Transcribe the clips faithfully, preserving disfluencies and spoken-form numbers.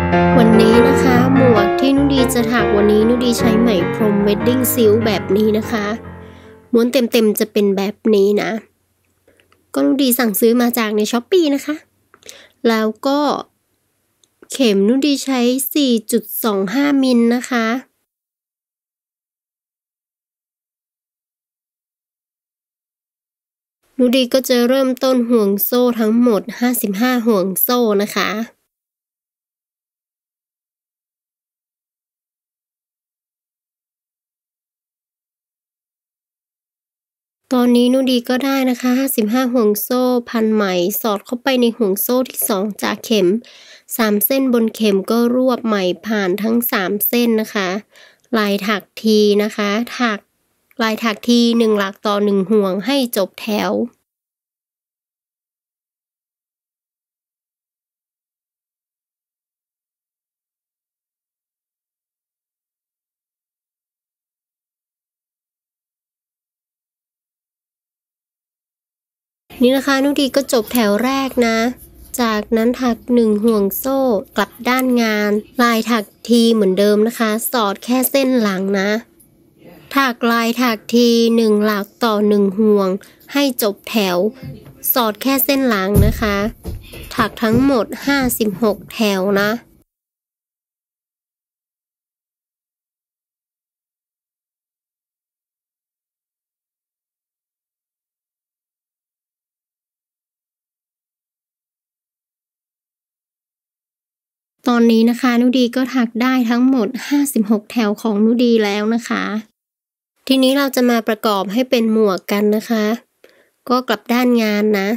วันนี้นะคะหมวกที่นุดีจะถักวันนี้นุดีใช้ไหมพรมเวดดิ้งซิลแบบนี้นะคะม้วนเต็มๆจะเป็นแบบนี้นะก็นุดีสั่งซื้อมาจากในช้อปปี้นะคะแล้วก็เข็มนุดีใช้ สี่จุดสองห้า มิลนะคะนุดีก็จะเริ่มต้นห่วงโซ่ทั้งหมดห้าสิบห้าห่วงโซ่นะคะตอนนี้นุดีก็ได้นะคะห้าสิบห้าห่วงโซ่พันไหมสอดเข้าไปในห่วงโซ่ที่สองจากเข็มสามเส้นบนเข็มก็รวบไหมผ่านทั้งสามเส้นนะคะลายถักทีนะคะถักลายถักทีหนึ่งหลักต่อหนึ่งห่วงให้จบแถวนี่นะคะนุดีก็จบแถวแรกนะจากนั้นถักหนึ่งห่วงโซ่กลับด้านงานลายถักทีเหมือนเดิมนะคะสอดแค่เส้นหลังนะถักลายถักทีหนึ่งหลักต่อหนึ่งห่วงให้จบแถวสอดแค่เส้นหลังนะคะถักทั้งหมดห้าสิบหกแถวนะตอนนี้นะคะนุดีก็ถักได้ทั้งหมดห้าสิบหกแถวของนุดีแล้วนะคะทีนี้เราจะมาประกอบให้เป็นหมวกกันนะคะก็กลับด้านงานนะ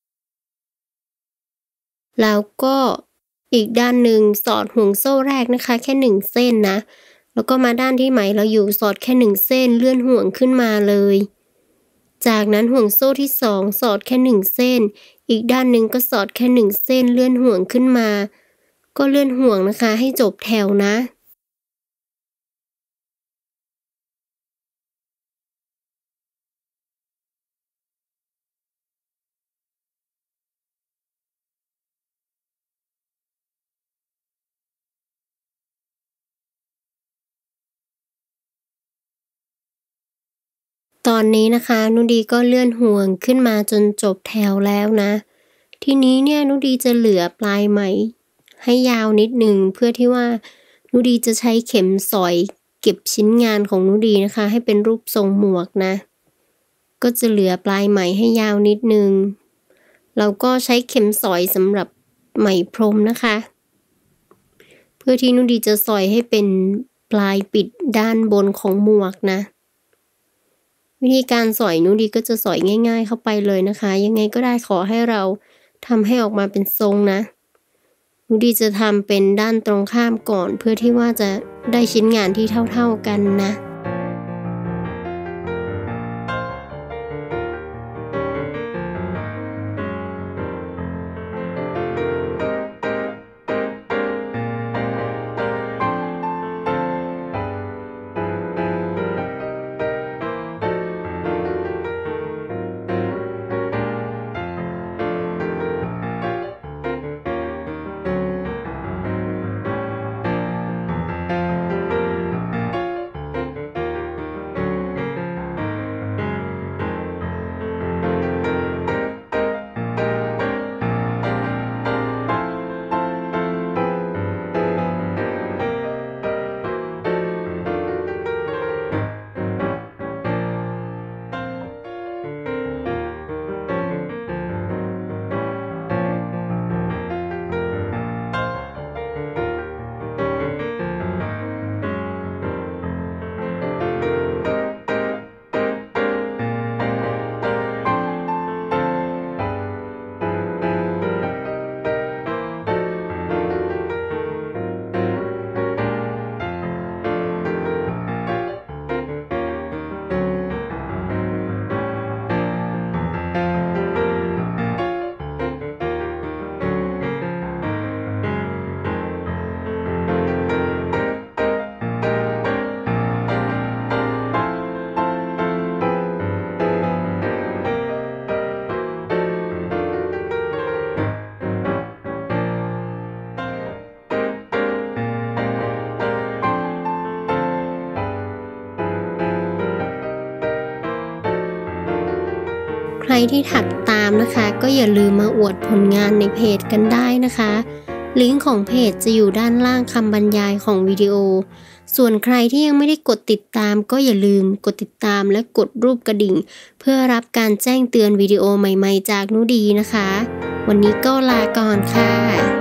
แล้วก็อีกด้านหนึ่งสอดห่วงโซ่แรกนะคะแค่หนึ่งเส้นนะแล้วก็มาด้านที่ไหมเราอยู่สอดแค่หนึ่งเส้นเลื่อนห่วงขึ้นมาเลยจากนั้นห่วงโซ่ที่สองสอดแค่หนึ่งเส้นอีกด้านหนึ่งก็สอดแค่หนึ่งเส้นเลื่อนห่วงขึ้นมาก็เลื่อนห่วงนะคะให้จบแถวนะตอนนี้นะคะนุดีก็เลื่อนห่วงขึ้นมาจนจบแถวแล้วนะทีนี้เนี่ยนุดีจะเหลือปลายไหมให้ยาวนิดหนึ่งเพื่อที่ว่านุดีจะใช้เข็มสอยเก็บชิ้นงานของนุดีนะคะให้เป็นรูปทรงหมวกนะก็จะเหลือปลายไหมให้ยาวนิดนึงเราก็ใช้เข็มสอยสำหรับไหมพรมนะคะเพื่อที่นุดีจะสอยให้เป็นปลายปิดด้านบนของหมวกนะวิธีการสอยนุดีก็จะสอยง่ายๆเข้าไปเลยนะคะยังไงก็ได้ขอให้เราทำให้ออกมาเป็นทรงนะนุดีจะทำเป็นด้านตรงข้ามก่อนเพื่อที่ว่าจะได้ชิ้นงานที่เท่าๆกันนะที่ถักตามนะคะก็อย่าลืมมาอวดผลงานในเพจกันได้นะคะลิงก์ของเพจจะอยู่ด้านล่างคำบรรยายของวิดีโอส่วนใครที่ยังไม่ได้กดติดตามก็อย่าลืมกดติดตามและกดรูปกระดิ่งเพื่อรับการแจ้งเตือนวิดีโอใหม่ๆจากนุดีนะคะวันนี้ก็ลาก่อนค่ะ